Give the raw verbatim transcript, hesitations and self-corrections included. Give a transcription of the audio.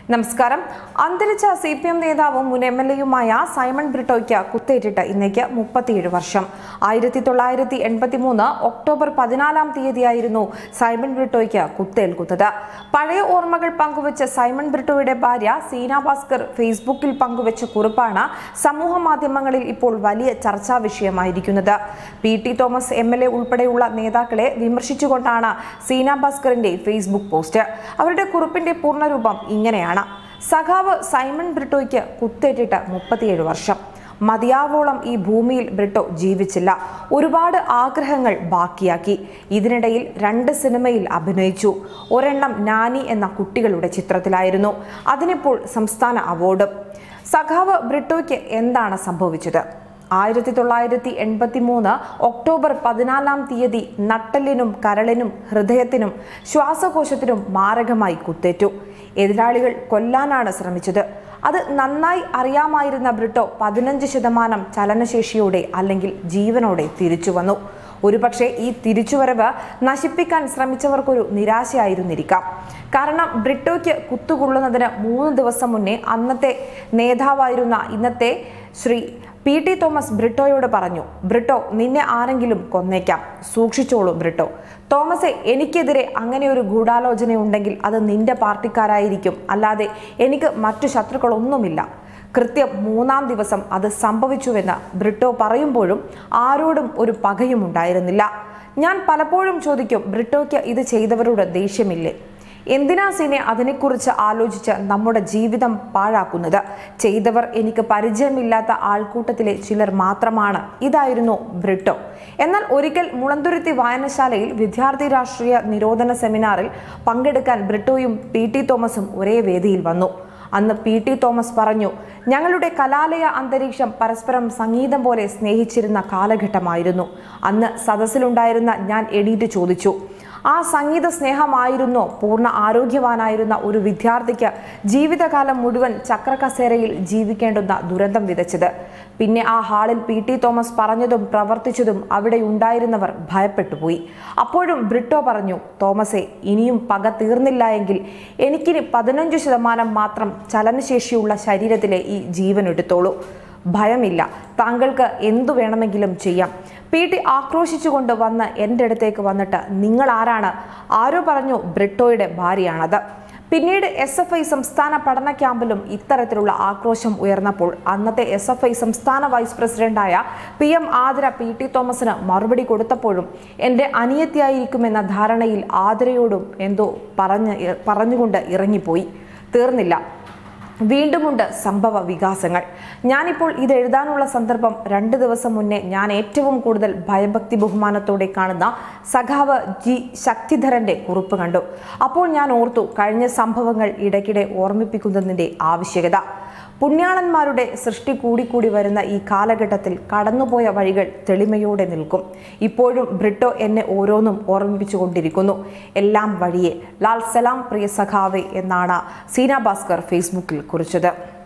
നമസ്കാരം. അന്തരിച്ച C P M നേതാവും മുൻ എം എൽ എയുമായ സൈമൺ ബ്രിട്ടോയ്ക്ക് കുത്തേറ്റിട്ട് ഇന്നേക്ക് മുപ്പത്തിയേഴ് വർഷം. ആയിരത്തി തൊള്ളായിരത്തി എൺപത്തി മൂന്ന് ഒക്ടോബർ പതിനാലാം തീയതിയായിരുന്നു സൈമൺ ബ്രിട്ടോയ്ക്ക് കുത്തേൽക്കുന്നത്. പഴയ ഓർമ്മകൾ പങ്കുവെച്ച സൈമൺ ബ്രിട്ടോയുടെ ഭാര്യ സീന ഭാസ്കർ ഫേസ്ബുക്കിൽ പങ്കുവെച്ച കുറിപ്പാണ് സമൂഹ മാധ്യമങ്ങളിൽ ഇപ്പോൾ വലിയ ചർച്ചാ വിഷയമായിരിക്കുന്നത്. P T Thomas M L A ഉൾപ്പെടെയുള്ള നേതാക്കളെ വിമർശിച്ചുകൊണ്ടാണ് സീന ഭാസ്കറിന്റെ ഫേസ്ബുക്ക് പോസ്റ്റ്. അവരുടെ കുറിപ്പിന്റെ പൂർണ്ണരൂപം ഇങ്ങനെയാണ്: സഖാവ് സൈമൺ ബ്രിട്ടോയ്ക്ക് കുത്തേറ്റിട്ട് മുപ്പത്തിയേഴ് വർഷം. മതിയാവോളം ഈ ഭൂമിയിൽ ബ്രിട്ടോ ജീവിച്ചില്ല. ഒരുപാട് ആഗ്രഹങ്ങൾ ബാക്കിയാക്കി. ഇതിനിടയിൽ രണ്ട് സിനിമയിൽ അഭിനയിച്ചു. ഒരെണ്ണം നാനി എന്ന കുട്ടികളുടെ ചിത്രത്തിലായിരുന്നു. അതിനിപ്പോൾ സംസ്ഥാന അവാർഡും. സഖാവ് ബ്രിട്ടോയ്ക്ക് എന്താണ് സംഭവിച്ചത്? ആയിരത്തി തൊള്ളായിരത്തി എൺപത്തി മൂന്ന് ഒക്ടോബർ പതിനാലാം തീയതി നട്ടലിനും കരളിനും ഹൃദയത്തിനും ശ്വാസകോശത്തിനും മാരകമായി കുത്തേറ്റു. എതിരാളികൾ കൊല്ലാനാണ് ശ്രമിച്ചത്. അത് നന്നായി അറിയാമായിരുന്ന ബ്രിട്ടോ പതിനഞ്ച് ശതമാനം ചലനശേഷിയോടെ അല്ലെങ്കിൽ ജീവനോടെ തിരിച്ചു വന്നു. ഒരുപക്ഷെ ഈ തിരിച്ചുവരവ് നശിപ്പിക്കാൻ ശ്രമിച്ചവർക്കൊരു നിരാശയായിരുന്നിരിക്കാം. കാരണം ബ്രിട്ടോയ്ക്ക് കുത്തുകൊള്ളുന്നതിന് മൂന്ന് ദിവസം മുന്നേ അന്നത്തെ നേതാവായിരുന്ന ഇന്നത്തെ ശ്രീ പി ടി തോമസ് ബ്രിട്ടോയോട് പറഞ്ഞു, ബ്രിട്ടോ, നിന്നെ ആരെങ്കിലും കൊന്നേക്കാം, സൂക്ഷിച്ചോളൂ ബ്രിട്ടോ. തോമസെ, എനിക്കെതിരെ അങ്ങനെ ഒരു ഗൂഢാലോചനയുണ്ടെങ്കിൽ അത് നിന്റെ പാർട്ടിക്കാരായിരിക്കും, അല്ലാതെ എനിക്ക് മറ്റു ശത്രുക്കളൊന്നുമില്ല. കൃത്യം മൂന്നാം ദിവസം അത് സംഭവിച്ചുവെന്ന് ബ്രിട്ടോ പറയുമ്പോഴും ആരോടും ഒരു പകയും ഉണ്ടായിരുന്നില്ല. ഞാൻ പലപ്പോഴും ചോദിക്കും, ബ്രിട്ടോയ്ക്ക് ഇത് ചെയ്തവരോട് ദേഷ്യമില്ലേ? എന്തിനാ സീനെ അതിനെക്കുറിച്ച് ആലോചിച്ച് നമ്മുടെ ജീവിതം പാഴാക്കുന്നത്? ചെയ്തവർ എനിക്ക് പരിചയമില്ലാത്ത ആൾക്കൂട്ടത്തിലെ ചിലർ മാത്രമാണ്. ഇതായിരുന്നു ബ്രിട്ടോ. എന്നാൽ ഒരിക്കൽ മുളന്തുരുത്തി വായനശാലയിൽ വിദ്യാർത്ഥി രാഷ്ട്രീയ നിരോധന സെമിനാറിൽ പങ്കെടുക്കാൻ ബ്രിട്ടോയും പി ടി തോമസും ഒരേ വേദിയിൽ വന്നു. അന്ന് പി ടി തോമസ് പറഞ്ഞു, ഞങ്ങളുടെ കലാലയ അന്തരീക്ഷം പരസ്പരം സംഗീതം പോലെ സ്നേഹിച്ചിരുന്ന കാലഘട്ടമായിരുന്നു. അന്ന് സദസ്സിലുണ്ടായിരുന്ന ഞാൻ എണീറ്റ് ചോദിച്ചു, ആ സംഗീത സ്നേഹമായിരുന്നോ പൂർണ്ണ ആരോഗ്യവാനായിരുന്ന ഒരു വിദ്യാർത്ഥിക്ക് ജീവിതകാലം മുഴുവൻ ചക്രകസേരയിൽ ജീവിക്കേണ്ടുന്ന ദുരന്തം വിതച്ചത്? പിന്നെ ആ ഹാളിൽ പി ടി തോമസ് പറഞ്ഞതും പ്രവർത്തിച്ചതും അവിടെ ഉണ്ടായിരുന്നവർ ഭയപ്പെട്ടുപോയി. അപ്പോഴും ബ്രിട്ടോ പറഞ്ഞു, തോമസെ, ഇനിയും പക തീർന്നില്ല എങ്കിൽ എനിക്കിനി പതിനഞ്ച് ശതമാനം മാത്രം ചലനശേഷിയുള്ള ശരീരത്തിലെ ഈ ജീവൻ എടുത്തോളൂ. ഭയമില്ല, താങ്കൾക്ക് എന്തു വേണമെങ്കിലും ചെയ്യാം. പി ടി ആക്രോശിച്ചുകൊണ്ട് വന്ന് എൻ്റെ അടുത്തേക്ക് വന്നിട്ട്, നിങ്ങൾ ആരാണ്? ആരോ പറഞ്ഞു ബ്രിട്ടോയുടെ ഭാര്യയാണത്. പിന്നീട് എസ് എഫ് ഐ സംസ്ഥാന പഠന ക്യാമ്പിലും ഇത്തരത്തിലുള്ള ആക്രോശം ഉയർന്നപ്പോൾ അന്നത്തെ എസ് എഫ് ഐ സംസ്ഥാന വൈസ് പ്രസിഡന്റായ P M Athira P T തോമസിന് മറുപടി കൊടുത്തപ്പോഴും എൻ്റെ അനിയത്തിയായിരിക്കുമെന്ന ധാരണയിൽ ആതിരയോടും എന്തോ പറഞ്ഞ് പറഞ്ഞുകൊണ്ട് ഇറങ്ങിപ്പോയി. തീർന്നില്ല, വീണ്ടുമുണ്ട് സംഭവ വികാസങ്ങൾ. ഞാനിപ്പോൾ ഇത് എഴുതാനുള്ള സന്ദർഭം രണ്ട് ദിവസം മുന്നേ ഞാൻ ഏറ്റവും കൂടുതൽ ഭയഭക്തി ബഹുമാനത്തോടെ കാണുന്ന സഖാവ് ജി ശക്തിധരന്റെ കുറിപ്പ് കണ്ടു. അപ്പോൾ ഞാൻ ഓർത്തു, കഴിഞ്ഞ സംഭവങ്ങൾ ഇടയ്ക്കിടെ ഓർമ്മിപ്പിക്കുന്നതിൻ്റെ ആവശ്യകത. പുണ്യാളന്മാരുടെ സൃഷ്ടി കൂടിക്കൂടി വരുന്ന ഈ കാലഘട്ടത്തിൽ കടന്നുപോയ വഴികൾ തെളിമയോടെ നിൽക്കും. ഇപ്പോഴും ബ്രിട്ടോ എന്നെ ഓരോന്നും ഓർമ്മിപ്പിച്ചുകൊണ്ടിരിക്കുന്നു. എല്ലാം വഴിയെ. ലാൽ സലാം പ്രിയ സഖാവേ എന്നാണ് സീന ഭാസ്കർ ഫേസ്ബുക്കിൽ കുറിച്ചത്.